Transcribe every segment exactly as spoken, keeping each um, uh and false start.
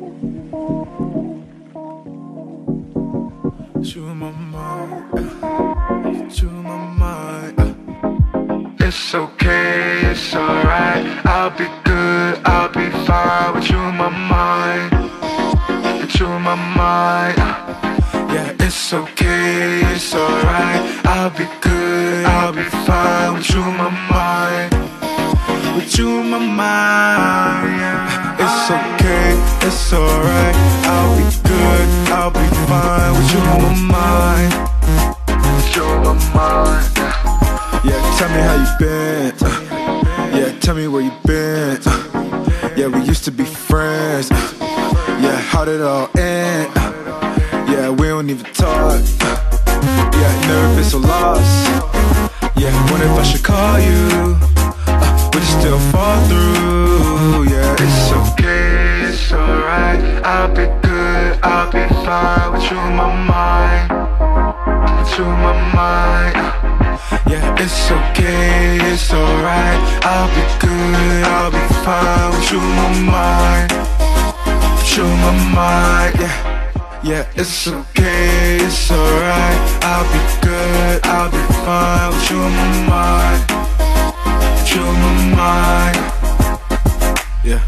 You my mind, uh, you my mind. Uh. It's okay, it's alright. I'll be good, I'll be fine with you in my mind. With you in my mind. Uh. Yeah, it's okay, it's alright. I'll be good, I'll be fine with you in my mind. With you in my mind. Yeah. It's okay, it's alright. I'll be good, I'll be fine with you in my mind. With you in my mind. Yeah, tell me how you been. uh, Yeah, tell me where you been. uh, Yeah, we used to be friends. uh, Yeah, how did it all end? uh, Yeah, we don't even talk. uh, Yeah, nervous or lost. Yeah, wonder if I should call you. uh, Would you still fall through? Yeah, it's okay, it's alright. I'll be good, I'll be fine with you in my mind. With you in my mind. uh, Yeah, it's okay, it's alright. I'll be good, I'll be fine with you in my mind. With you in my mind, yeah. Yeah, it's okay, it's alright. I'll be good, I'll be fine with you in my mind. With you in my mind, yeah.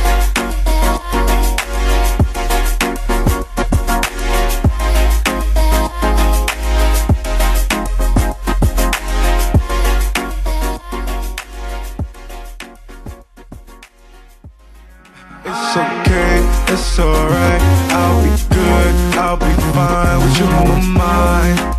It's okay, it's alright. I'll be good, I'll be fine with you in my mind.